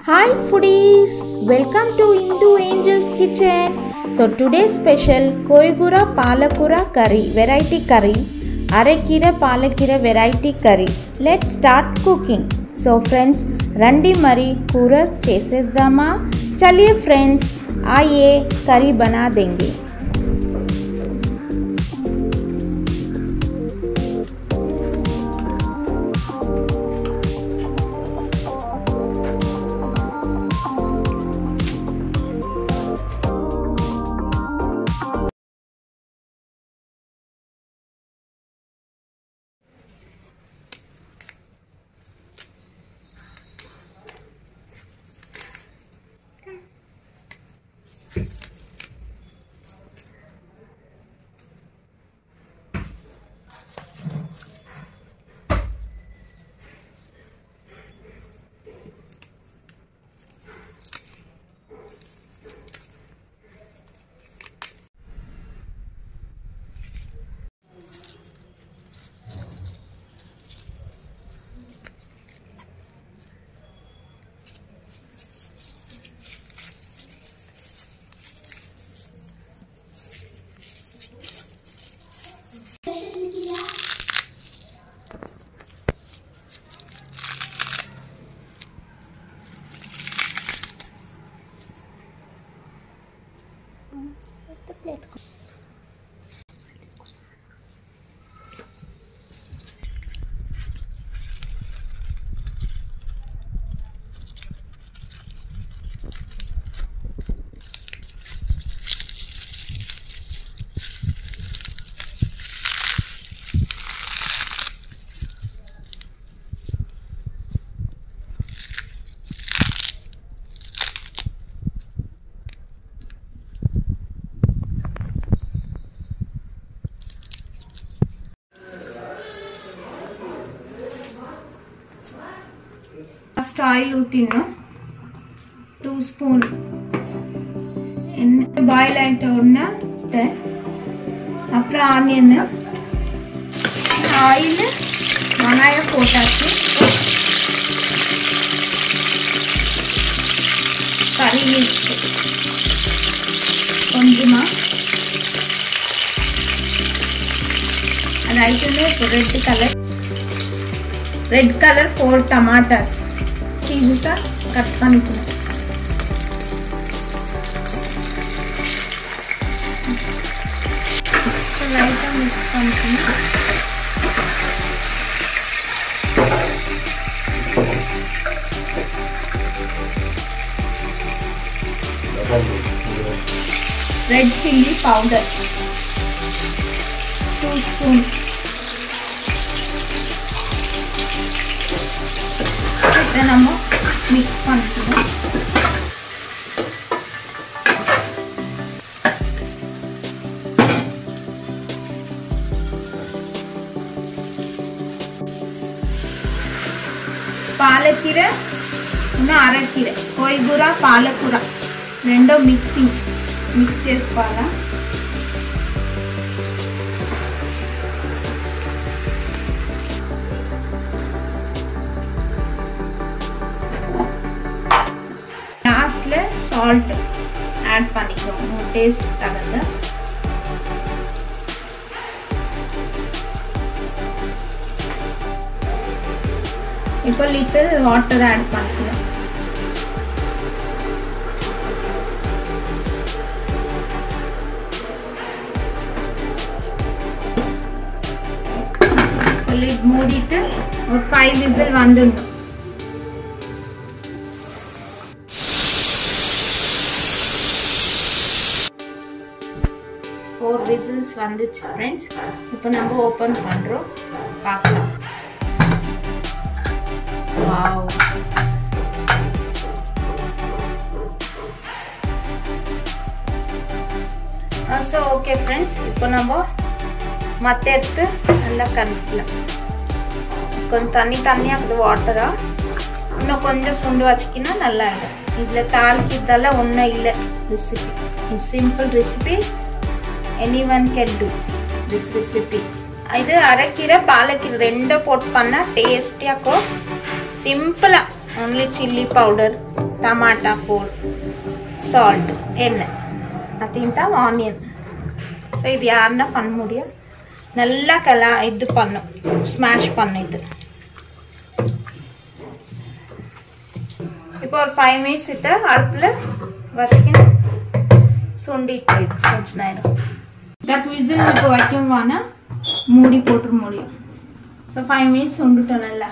Hi foodies, welcome to Hindu Angel's Kitchen. So today's special Koigura Palakura curry, variety curry, Arakira Palakira variety curry. Let's start cooking. So friends, Randi Mari Kura chesesdama. चलिए friends, आइए curry बना देंगे. First oil ஊத்தினோ 2 spoon என்ன boil ஆயிட்ட உடனே அப்புறம் onion oil வெங்காயம் போட்டாச்சு கறி லீவ்ஸ் கொஞ்சமா அது ஆயிட்டே ரெட் கலர் 4 டமாட்டர் चीज़ा कट பண்ணிக்கணும் லைட்டா மிக்ஸ் பண்ணிக்கணும் ரெட் சில்லி பவுடர் 2 ஸ்பூன் நம்ம மிக்ஸ் பண்ணிக்கணும் పాలకూర అరకూర కోయిగూర పాలకూర రెండో మిక్స్ చేసుకోవాలా salt add பண்ணிக்கோங்க டேஸ்ட் தகுந்த இப்போ லிட்டில் வாட்டர் ஆட் பண்ணிக்கலாம் லிட் மூடிட்டு ஒரு 5 விசில் வந்துடணும் whistles வந்துச்சு फ्रेंड्स இப்போ நம்ம ஓபன் பண்றோம் பார்க்கலாம் வாவ் சோ ஓகே फ्रेंड्स இப்போ நம்ம மத்த எடுத்து நல்லா கஞ்சிக்கலாம் கொஞ்சம் தண்ணியா அது வாட்டரா இன்னும் கொஞ்சம் சுண்டி வச்சிக்கினா நல்லா இருக்கும் இதுல தாளிக்கிறதால ஒண்ணும் இல்ல recipe simple recipe anyone can do this recipe இது அரைக்கீரை பாலக்கீரை ரெண்டும் போட்டு பண்ணா டேஸ்டியா இருக்கும் சிம்பிளா only chilli powder ಟಮಾಟಾ 4 ಸಾಲ್ಟ್ எண்ணெய் அதையும் தான் ஆனியன். ஸோ இது யாருன்னா பண்ண முடியும், நல்லா இது பண்ணும், ஸ்மாஷ் பண்ணும் இது. இப்போ ஒரு 5 மினிட்ஸ் இதை அடுப்பில் வச்சுக்கின்னு சுண்டிட்டு இது கொஞ்சம் நேரம். தட் விசில் இப்போ வைக்கவானா மூடி போட்டு முடியும். ஸோ 5 மினிட்ஸ் சுண்டுட்டோம் நல்லா.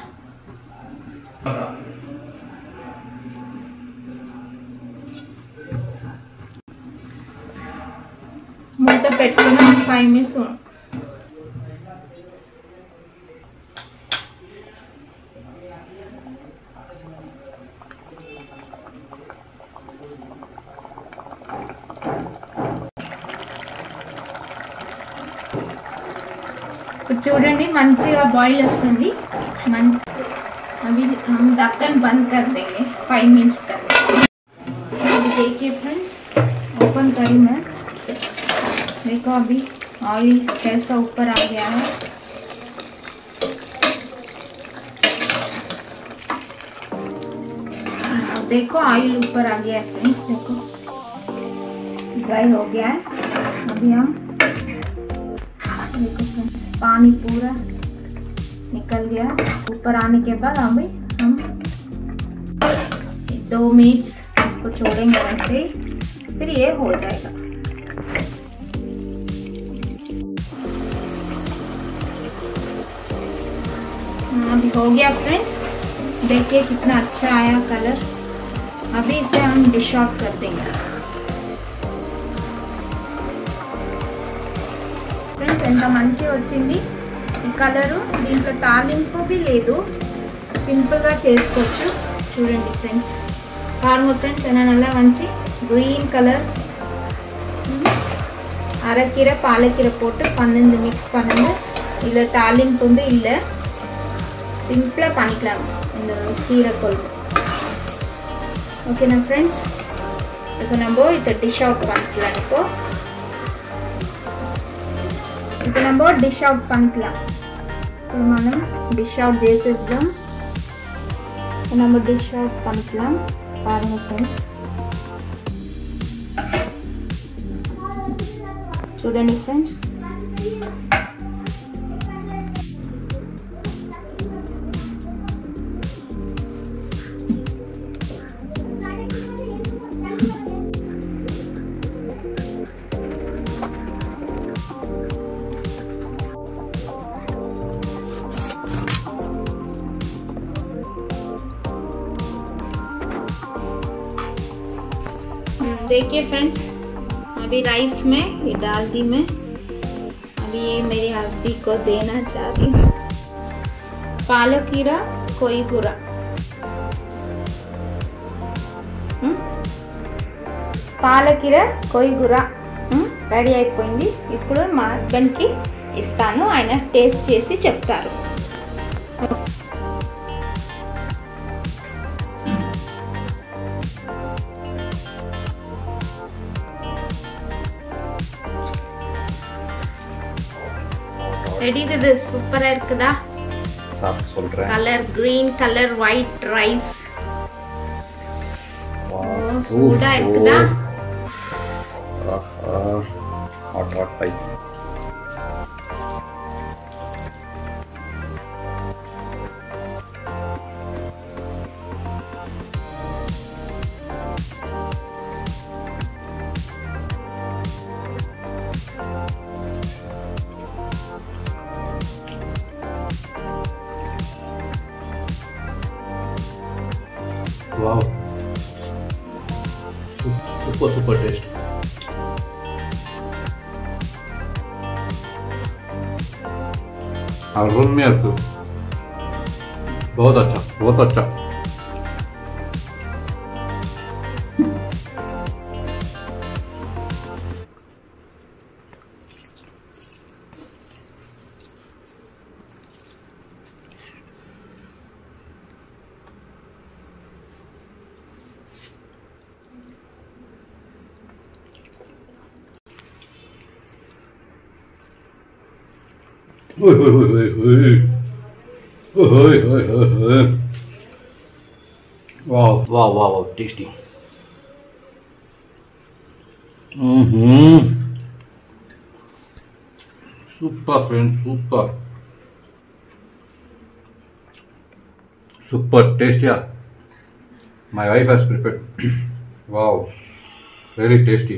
మూత పెట్టుకుని 5 మినిట్స్ చూడండి మంచిగా బాయిల్ వస్తుంది. अभी हम ढक्कन बंद कर देंगे 5 मिनट्स तक. देखिए फ्रेंड्स, ओपन करी मैं, देखो अभी ऑयल कैसा ऊपर आ गया है. देखो ऑयल ऊपर आ गया है फ्रेंड्स, देखो ड्राई हो गया है. अभी हम देखो फ्रेंड्स पानी पूरा निकल गया. ऊपर आने के बाद अभी हम 2 मिनट इसको छोड़ेंगे वैसे, फिर ये हो जाएगा. अभी हो गया फ्रेंड्स, देखिए कितना अच्छा आया कलर. अभी इसे हम डिश आउट कर देंगे. फ्रेंड्स ఎంత మంచిగా వచ్చింది ఈ కలరు. దీంట్లో తాలింపు भी లేదు, సింపుల్గా చేసుకోవచ్చు. చూడండి ఫ్రెండ్స్, பாருங்க ஃப்ரெண்ட்ஸ் என்ன நல்லா வந்துச்சு. க்ரீன் கலர், அரைக்கீரை பாலக்கீரை போட்டு 12 மிக்ஸ் பண்ணுங்க. இதில் தாலிம்பு வந்து இல்லை, சிம்பிளாக பண்ணிக்கலாம் இந்த கீரை குழம்பு. ஓகேண்ணா ஃப்ரெண்ட்ஸ், இப்போ நம்ம இதை டிஷ் அவுட் பண்ணிக்கலாம். இப்போ நம்ம டிஷ் அவுட் பண்ணிக்கலாம். இப்போ మనం டிஷ் அவுட் చేసేద్దాం. நம்ம டிஷ் அவுட் பண்ணிக்கலாம். பாருங்க ஃப்ரெண்ட்ஸ், చూడండి ఫ్రెండ్స్. देखिए फ्रेंड्स, अभी राइस में ये डाल दी मैं. अभी ये मेरी हस्बी को देना चाह रही हूँ. पालकीरा कोई गुरा, పాలకీర కొయ్యూర రెడీ అయిపోయింది. ఇప్పుడు మా హస్బెండ్కి ఇస్తాను, ఆయన టేస్ట్ చేసి చెప్తారు. ரெடி இது சூப்பரா இருக்குதா? சாப்பிட்டு சொல்றேன். Colour green colour white rice. சூடா இருக்குதா? Hot hot bye. Wow, super super taste. अरुण्य, बहुत अच्छा, बहुत अच्छा. Wow, wow, wow, wow, tasty. Super friend, super. Super tasty. My wife has prepared. Wow, very tasty.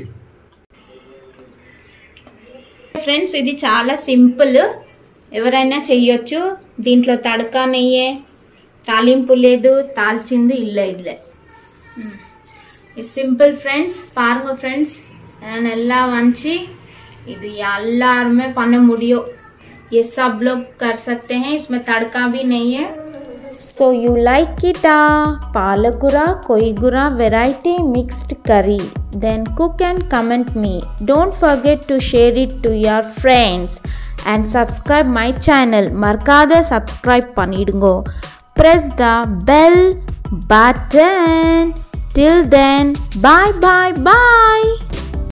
Friends ఇది చాలా సింపుల్, ఎవరైనా చెయ్యొచ్చు. దీంట్లో తడకా నెయ్యే, తాలింపు లేదు, தாளிச்சிந்து இல்லை. சிம்பிள் ஃப்ரெண்ட்ஸ், பாருங்க ஃப்ரெண்ட்ஸ், நல்லா வந்துச்சு. இது எல்லாருமே பண்ண முடியும். ये सब लोग कर सकते हैं, इसमें तड़का भी नहीं है. So you like it? Palagura Koigura variety mixed curry. Then cook and comment me. Don't forget to share it to your friends and subscribe my channel. Markada subscribe pannidungo. Press the bell button. Till then, bye bye bye.